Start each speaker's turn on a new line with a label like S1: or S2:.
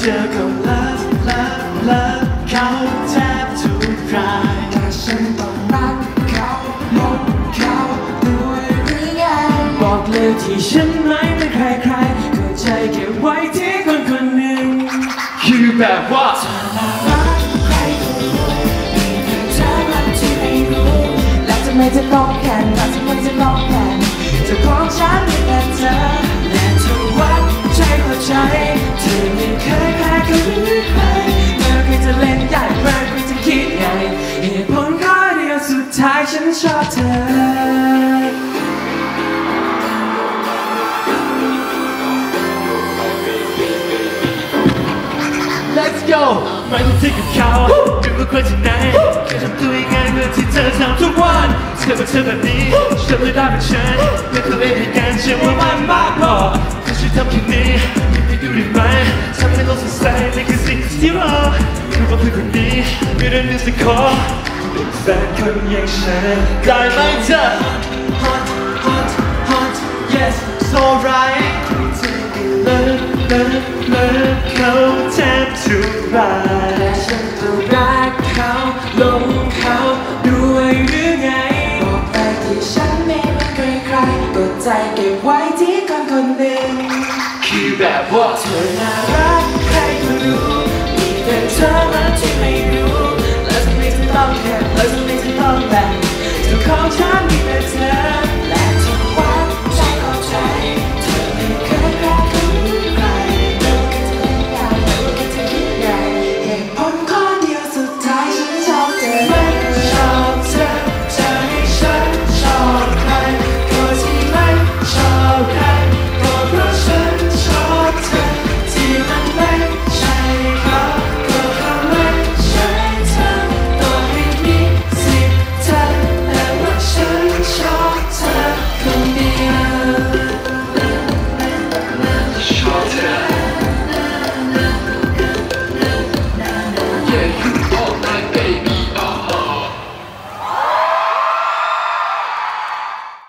S1: จอก็เลิฟเขาแทบทุกรายแต่ฉันต้องรักเขาหลงเขาด้วยหรือไงบอกเลยที่ฉันไม่เป็นใครก็ใจเก็บไว้ที่คนคนหนึ่งคือแบบว่าเธอน่ารักใครก็รู้มีเพียงเธอมันที่ไม่รู้และทำไมจะต้องแข่งและทำไมจะต้องแข่งเจ้าของฉันมีแต่เธอและเธอวัดใจหัวใจเธอไม่เคยแพ้กับหรือใครเมื่อใครจะเล่นใหญ่มากใครจะคิดใหญ่เหตุผลข้อเดียวสุดท้ายฉันชอบเธอLet's go ไม่ต้องทิ้งกับเขาไม่ว่าคนที่ไหนแค่ทำตัวยังไงเมื่อที่เธอทำทุกวันเธอเป็นเธอแบบนี้ฉันเลยได้เป็นฉันไม่เคยเล่นให้กันเชื่อว่ามันมากพอเธอช่วยทำแค่นี้ไม่ได้ดูได้ไหมทำให้โลกสดใสนี่คือสิ่งที่รอคือว่าเพื่อนคนนี้ไม่ได้นึกสักข้อเป็นแฟนคนอย่างฉันได้ไหมเธอ Hot yes so rightเลิฟเขาแทบทุกรายแต่ฉันต้องรักเขาหลงเขาด้วยหรือไงบอกไปที่ฉันไม่เป็นใครก็ใจเก็บไว้ที่คนคนหนึ่งคือแบบว่าเธอน่า